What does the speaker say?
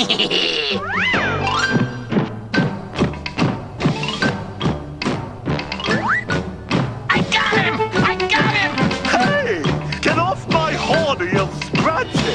I got him! I got him! Hey! Get off my horn, you scratch